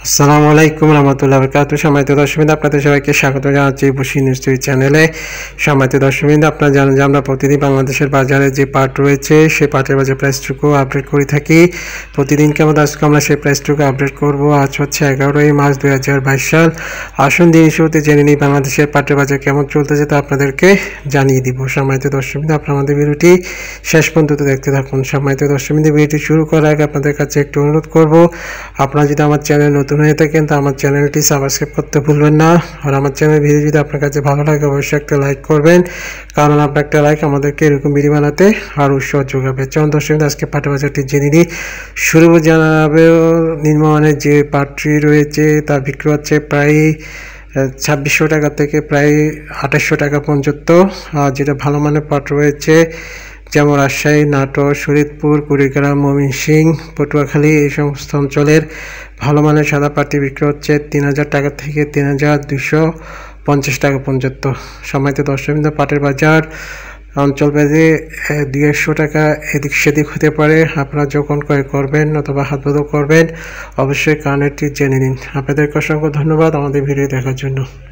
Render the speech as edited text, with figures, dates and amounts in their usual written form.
আসসালামু আলাইকুম রহমতুল্লাহ বরকাতুহু। সম্মানিত দর্শকবৃন্দ, আপনাদের সবাইকে স্বাগত জানাচ্ছি বসি নিউজ টিভি চ্যানেলে। সম্মানিত দর্শকবৃন্দ, আপনারা জানেন যে আমরা প্রতিদিন বাংলাদেশের বাজারে যে পাট রয়েছে সেই পাটের বাজার প্রাইসটুকু আপডেট করে থাকি। প্রতিদিনকে আজকে আমরা সেই প্রাইসটুকু আপডেট করব। আজ হচ্ছে 11ই মার্চ 2022 সাল। আসুন দিন শুরুতে জেনে নিই বাংলাদেশের পাটের বাজার কেমন চলতেছে তা আপনাদেরকে জানিয়ে দিব। সম্মানিত দর্শকবৃন্দ, আপনারা আমাদের ভিডিওটি শেষ পর্যন্ত দেখতে থাকুন। সম্মানিত দর্শকবৃন্দ, ভিডিওটি শুরু করার আগে আপনাদের কাছে একটু অনুরোধ করব, আপনারা যদি আমার চ্যানেল নতুন হয়ে থাকেন তো আমার চ্যানেলটি সাবস্ক্রাইব করতে ভুলবেন না। আর আমার চ্যানেল ভিডিও যদি আপনার কাছে ভালো লাগে অবশ্যই একটা লাইক করবেন, কারণ আপনার একটা লাইক আমাদেরকে এরকম ভিডিও বানাতে আরও উৎসাহ যোগাবে। চলুন দর্শক, আজকে পাটের বাজারটি জেনে নিই। শুরু জানাবে নিম্নমানের যে পাটটি রয়েছে তা বিক্রি হচ্ছে প্রায় 2600 টাকা থেকে প্রায় 2800 টাকা পর্যন্ত। আর যেটা ভালো মানের পাট রয়েছে যেমন রাজশাহী, নাটোর, শরীয়তপুর, কুড়িগ্রাম, ময়মনসিংহ, পটুয়াখালী এই সমস্ত অঞ্চলের ভালো মানের সাদা পাটটি বিক্রি হচ্ছে 3000 টাকা থেকে 3250 টাকা পর্যন্ত। সম্মানিত দর্শকবৃন্দ, পাটের বাজার অঞ্চল ভেদে 200 টাকা এদিক সেদিক হতে পারে। আপনারা যখন ক্রয় করবেন অথবা হাত বদল করবেন অবশ্যই কারণটি জেনে নিন। আপনাদেরকে অসংখ্য ধন্যবাদ আমাদের ভিডিও দেখার জন্য।